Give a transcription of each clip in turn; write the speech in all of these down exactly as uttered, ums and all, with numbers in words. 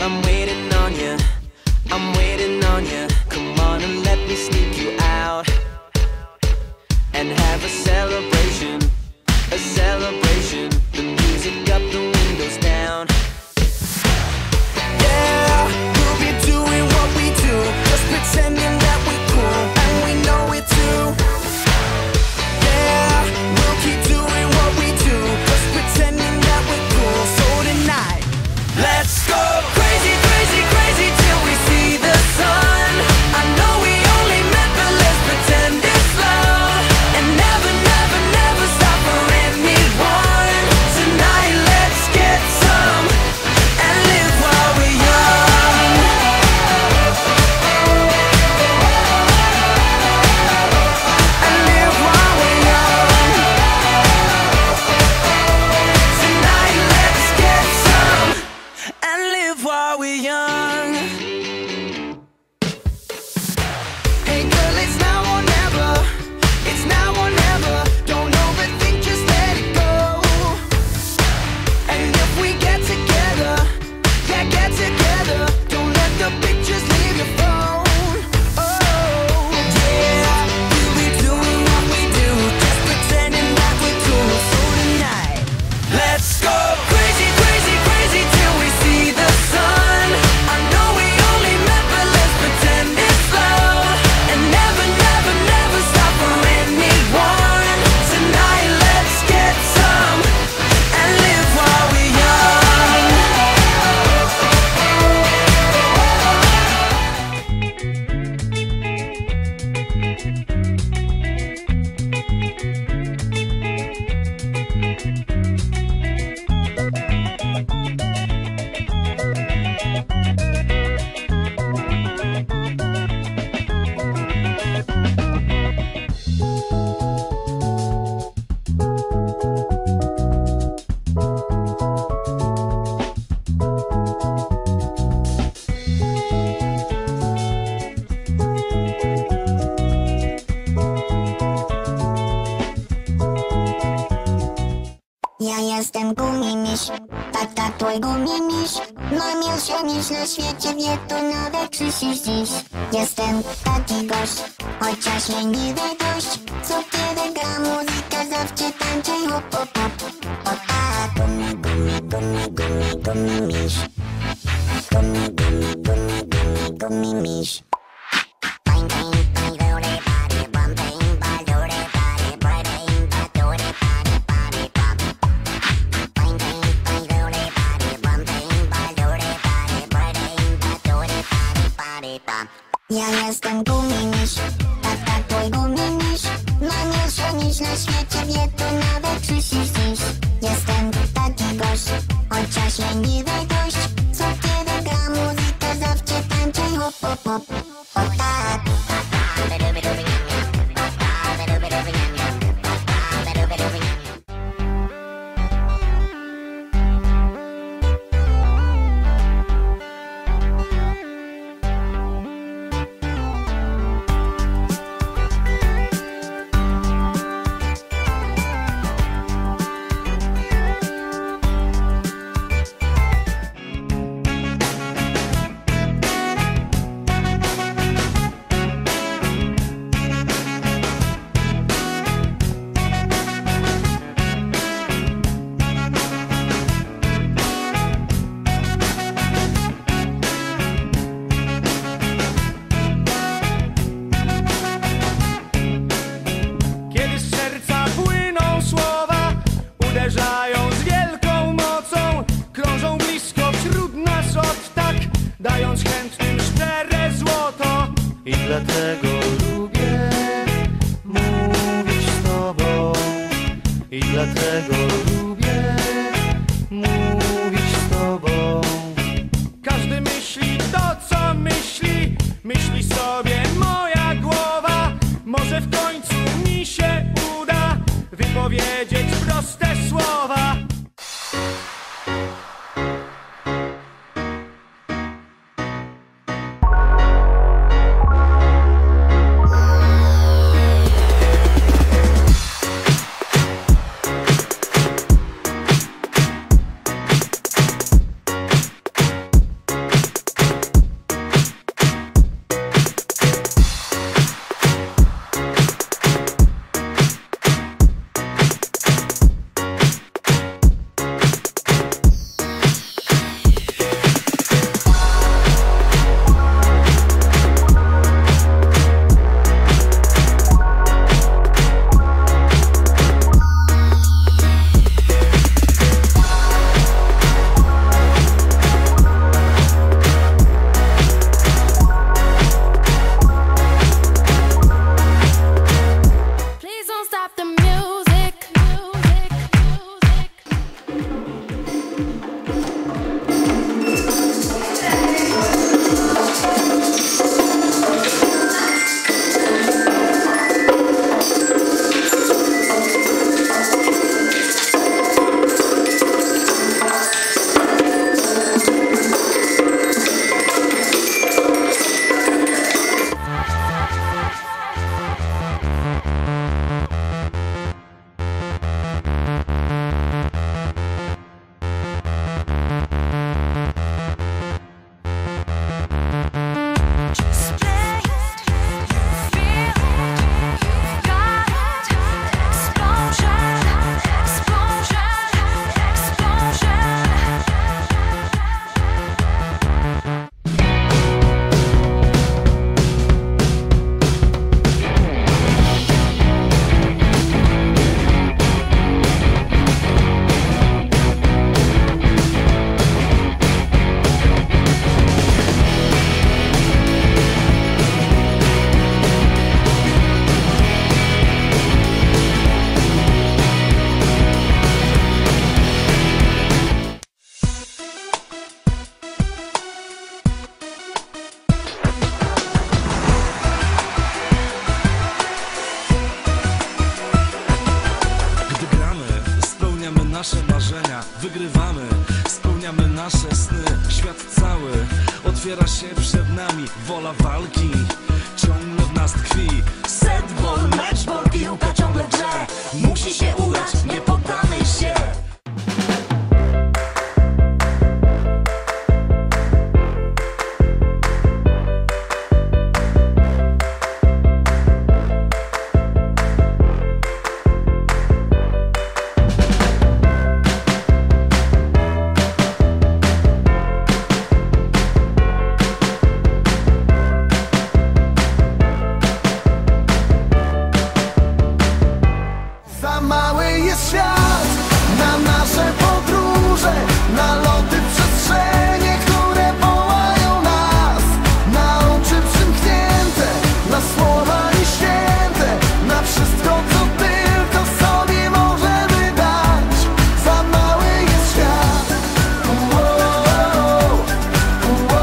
I'm waiting on you, I'm waiting on you. Come on and let me sneak you out and have a celebration, a celebration. The music up, the windows down. Yeah, we'll be doing what we do, just pretending that we're cool, and we know it too. Yeah, we'll keep doing what we do, just pretending that we're cool. So tonight, let's go crazy, crazy, crazy till we see the sun. I know we only met, but let's pretend it's love, and never, never, never stop for anyone. Tonight, let's get some and live while we're young. And live while we're young. Tonight, let's get some and live while we're young. Hey girl, it's now or never. It's now or never. Don't overthink, just let it go. And if we get together, yeah, get together. Don't let the pictures leave your phone. Oh, yeah, we'll be doing what we do, just pretending that we're cool. So tonight, let's go crazy, crazy, crazy till we see the sun. I know we only met, but let's pretend it's love, and never, never, never stop for anyone. Tonight, let's get some and live while we're young. Ja jestem gumimiś, tata twój gumimiś. Najmilszy miś na świecie, wie to nawet krzysisz dziś. Jestem taki gość, chociaż leniwy dość. Co kiedy gra muzyka, zawsze tańczę hop hop hop. O tak, gumi, gumi, gumi, gumi, gumimiś. Gumi, gumi, gumi, gumi, gumimiś. Bang, bang, bang, do the body, bum, bang, bang, do the body, bang, bang, bang, do the body, body, bum. Bang, bang, bang, do the body, bum, bang, bang, do the body, bang, bang, bang, do the body, body, bum. Ja jestem gumimiś, tata twój gumimiś. Najmilszy miś na świecie, wie to nawet krzysisz dziś. Jestem taki gość, chociaż leniwy dość. Co kiedy gra muzyka, zawsze tańczę hop hop hop. O tak. kochamy, spełniamy nasze sny. Świat cały otwiera się przed nami. Wola walki ciągle w nas tkwi. Setball, matchball, piłka ciągle w grze. Musi się udać, nie poddamy się. Za mały jest świat na nasze podróże, na loty w przestrzenie, które wołają nas, na oczy przymknięte, na słowa nieświęte, na wszystko, co tylko sobie możemy dać. Za mały jest świat. Uo, uo,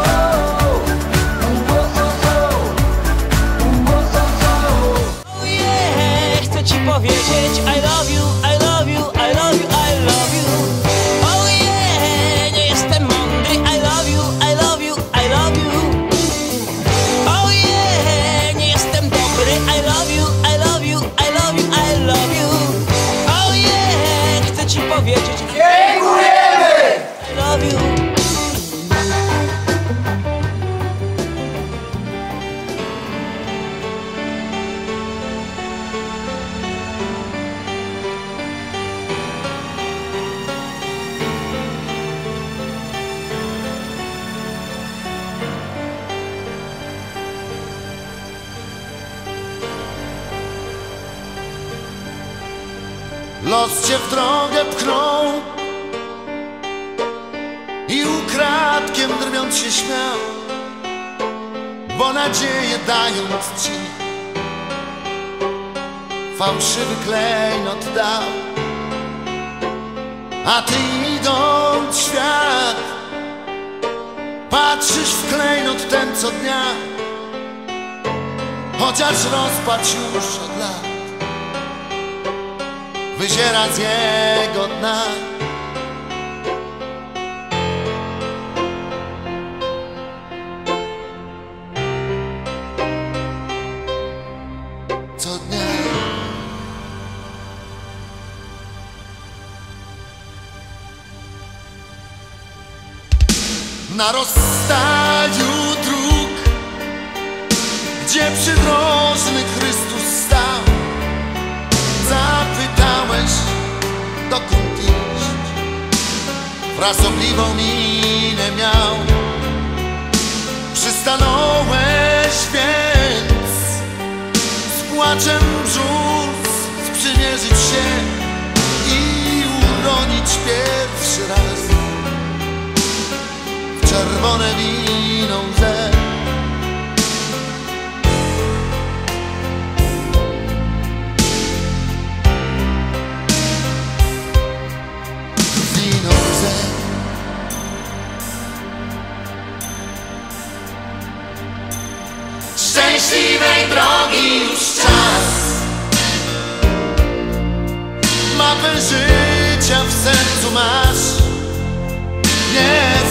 Oh yeah, chcę ci powiedzieć I love you, I love you, I love you, I love you. Oh yeah, nie jestem mądry I love you, I love you, I love you. Oh yeah, nie jestem dobry I love you, I love you, I love you, I love you. Oh yeah, chcę ci powiedzieć dziękujemy I love you. Los cię w drogę pchnął i ukradkiem drwiąc się śmiał, bo nadzieję dając ci fałszywy klejnot dał. A ty idąc w świat, patrzysz w klejnot ten co dnia, chociaż rozpacz już od lat wyziera z jego dna. Co dnia na rozstaju dróg, gdzie przydrożny Chrystus stał, zapytałeś, dokąd iść. Wrażliwą minę miał. Przystanąłeś więc z płaczem brzus sprzymierzyć się i uronić pierwszy raz w czerwone wino łzę. Szczęśliwej drogi już czas, mapę życia w sercu masz. Nie